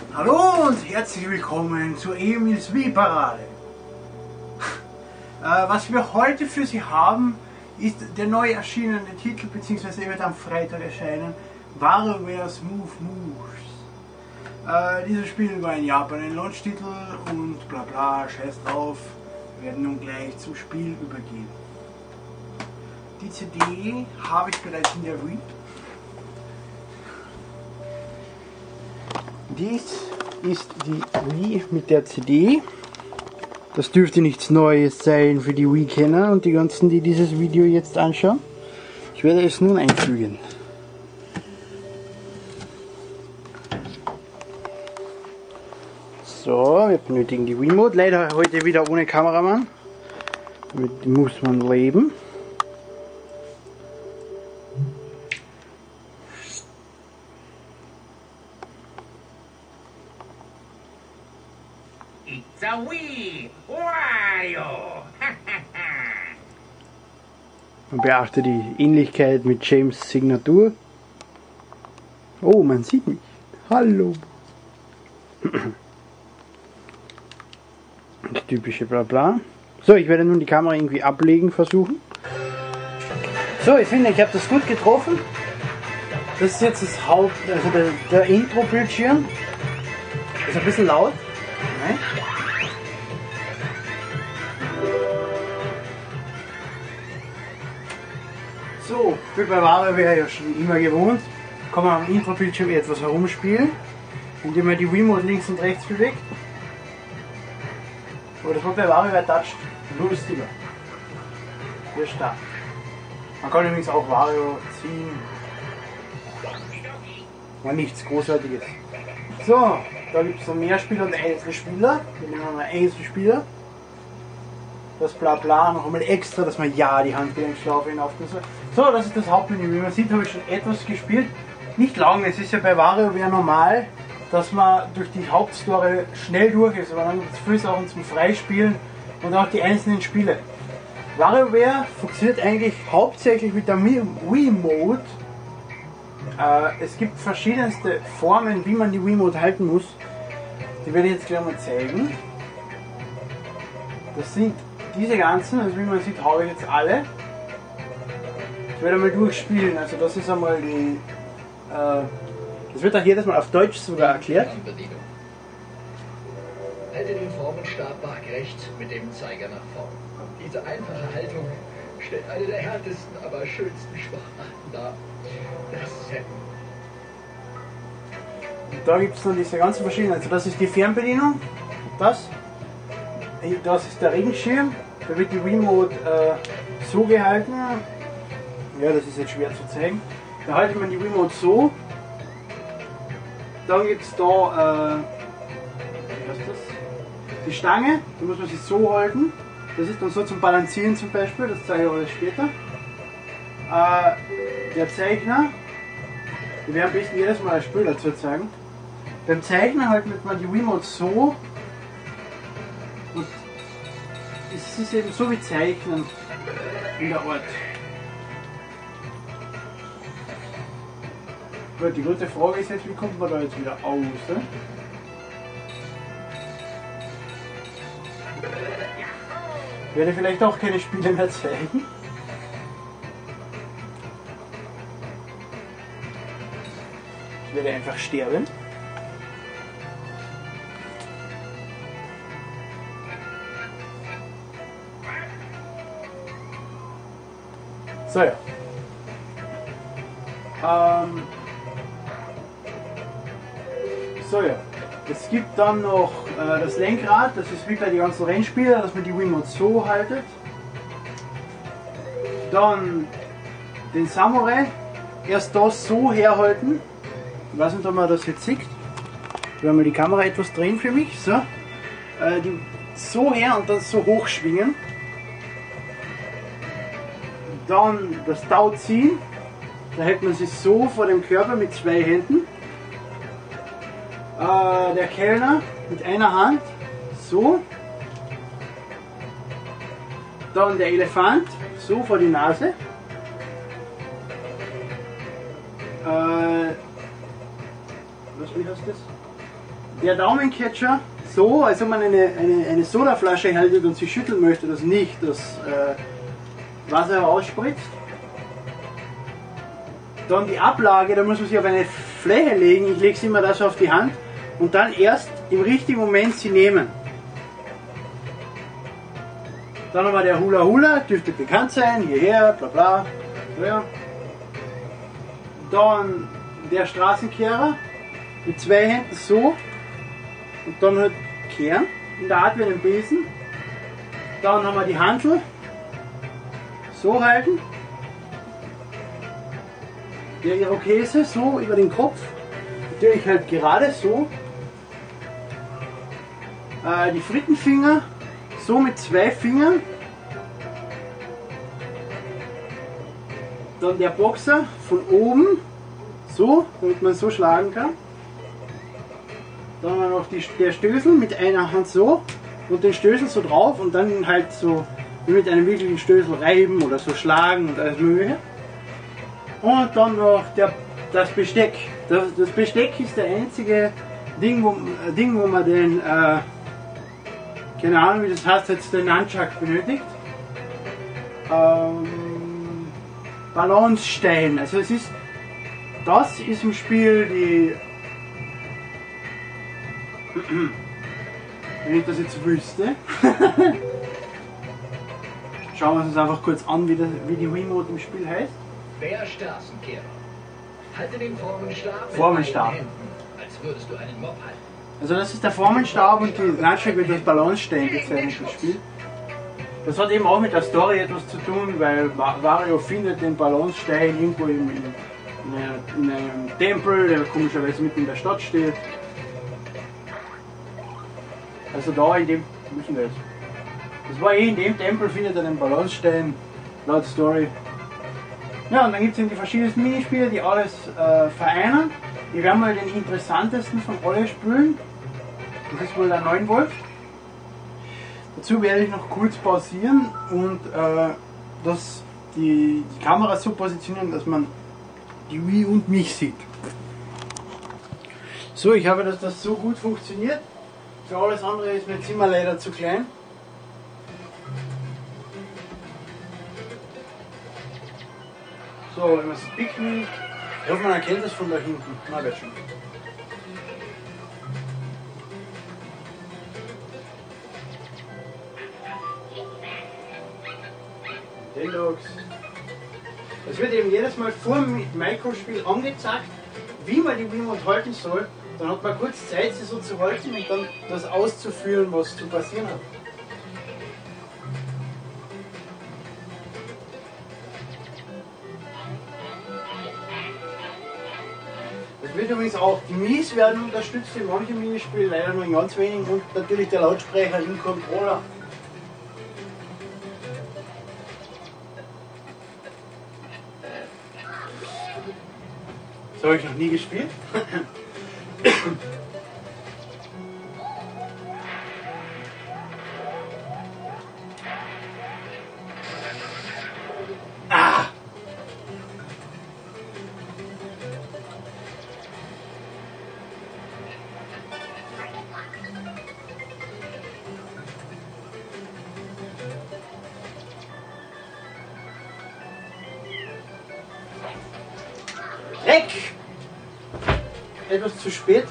Hallo und herzlich willkommen zur Emils Wii-Parade. Was wir heute für Sie haben, ist der neu erschienene Titel, beziehungsweise er wird am Freitag erscheinen, WarioWare Smooth Moves. Dieses Spiel war in Japan ein Launch-Titel und bla bla, scheiß drauf, wir werden nun gleich zum Spiel übergehen. Die CD habe ich bereits in der Wii. Dies ist die Wii mit der CD. Das dürfte nichts Neues sein für die Wii-Kenner und die ganzen, die dieses Video jetzt anschauen. Ich werde es nun einfügen. So, wir benötigen die Wii-Mode. Leider heute wieder ohne Kameramann. Damit muss man leben. It's a Wii! Wario! Man beachte die Ähnlichkeit mit James' Signatur. Oh, man sieht mich. Hallo. Das typische Blabla. So, ich werde nun die Kamera irgendwie ablegen versuchen. So, ich finde, ich habe das gut getroffen. Das ist jetzt das also der Intro-Bildschirm. Ist ein bisschen laut. Nein. So, wie bei WarioWare ja schon immer gewohnt, kann man am Intro-Bildschirm etwas herumspielen, indem man die Wii-Mode links und rechts bewegt. Aber das war bei WarioWare Touch lustiger. Hier stark. Man kann übrigens auch Wario ziehen. War nichts Großartiges. So, da gibt es noch Mehrspieler und Einzelspieler. Wir nehmen mal Einzelspieler. Das Blabla noch einmal extra, dass man ja die Handgelenkschlaufe hinaufgehen soll. So, das ist das Hauptmenü. Wie man sieht, habe ich schon etwas gespielt. Nicht lange, es ist ja bei WarioWare normal, dass man durch die Hauptstory schnell durch ist, aber dann gibt es viele Sachen zum Freispielen und auch die einzelnen Spiele. WarioWare funktioniert eigentlich hauptsächlich mit der Wii-Mode. Es gibt verschiedenste Formen, wie man die Wii-Mode halten muss. Die werde ich jetzt gleich mal zeigen. Das sind diese ganzen, also wie man sieht, habe ich jetzt alle. Ich werde mal durchspielen, also das ist einmal die... das wird auch jedes Mal auf Deutsch sogar erklärt. Halte den Formenstab waagrecht mit dem Zeiger nach vorn. Diese einfache Haltung stellt eine der härtesten, aber schönsten Sportarten dar. Das Seppen. Und da gibt es dann diese ganzen verschiedenen, also das ist die Fernbedienung, das ist der Regenschirm, da wird die Wii-Mode so gehalten, ja, das ist jetzt schwer zu zeigen, da haltet man die Wii-Mode so, dann gibt es da, was ist das? Die Stange, die muss man sich so halten, das ist dann so zum Balancieren zum Beispiel, das zeige ich alles später. Der Zeichner, wir werden am besten jedes Mal als Spiel dazu zeigen. Beim Zeichner haltet man die Wii-Mode so und es ist eben so wie Zeichnen in der Art. Gut, die gute Frage ist jetzt, wie kommt man da jetzt wieder aus? Ne? Ich werde vielleicht auch keine Spiele mehr zeigen. Ich werde einfach sterben. So ja. So ja. Es gibt dann noch das Lenkrad, das ist wie bei den ganzen Rennspielen, dass man die Wii-Mode so haltet. Dann den Samurai, erst das so herhalten. Ich weiß nicht, ob man das jetzt sieht. Ich werde mal die Kamera etwas drehen für mich. So. Die so her und dann so hoch schwingen. Dann das Tau ziehen. Da hält man sich so vor dem Körper mit zwei Händen. Der Kellner mit einer Hand. So. Dann der Elefant. So vor die Nase. Wie heißt das? Der Daumencatcher so, als ob man eine Sodaflasche hält und sie schütteln möchte, dass nicht das Wasser ausspritzt. Dann die Ablage, da muss man sie auf eine Fläche legen. Ich lege sie immer das auf die Hand und dann erst im richtigen Moment sie nehmen. Dann haben wir der Hula Hula, dürfte bekannt sein, hierher, bla bla. Ja. Dann der Straßenkehrer mit zwei Händen so und dann halt kehren in der Art wie einen Besen. Dann haben wir die Hantel so halten. Der Irokese so über den Kopf, natürlich halt gerade so. Die Frittenfinger so mit zwei Fingern. Dann der Boxer von oben so, damit man so schlagen kann. Dann haben wir noch der Stößel mit einer Hand so und den Stößel so drauf und dann halt so wie mit einem wirklichen Stößel reiben oder so schlagen und alles mögliche. Und dann noch das Besteck. Das Besteck ist der einzige Ding, wo man den, keine Ahnung wie das heißt, jetzt den Nunchuck benötigt. Balancestein. Also das ist im Spiel die, wenn ich das jetzt wüsste. Schauen wir uns einfach kurz an, wie die Remote im Spiel heißt. Der Straßenkehrer. Halte den Formenstab Formenstab. mit beiden Händen, als würdest du einen Mob halten. Also das ist der Formenstab und die Nunchuck wird als Balancestein bezeichnet im Spiel. Das hat eben auch mit der Story etwas zu tun, weil Wario findet den Balancestein irgendwo in einem Tempel, der komischerweise mitten in der Stadt steht. Also da in dem, müssen wir jetzt. Das war in dem Tempel, findet er den Balancestein, laut Story. Ja, und dann gibt es eben die verschiedensten Minispiele, die alles vereinen. Ich werde mal den interessantesten von allen spielen. Das ist wohl der 9 Volt. Dazu werde ich noch kurz pausieren und die Kamera so positionieren, dass man die Wii und mich sieht. So, ich hoffe, dass das so gut funktioniert. Für alles andere ist mein Zimmer leider zu klein. So, wenn wir es picken, ich hoffe, man erkennt das von da hinten. Na, wird schon. Deluxe. Es wird eben jedes Mal vor dem Microspiel angezeigt, wie man die Remote halten soll. Dann hat man kurz Zeit, sie so zu halten und dann das auszuführen, was zu passieren hat. Es wird übrigens auch, die Mies werden unterstützt in manchen Minispielen, leider nur in ganz wenigen und natürlich der Lautsprecher im Controller. Das habe ich noch nie gespielt. Ah! Weg! Etwas zu spät.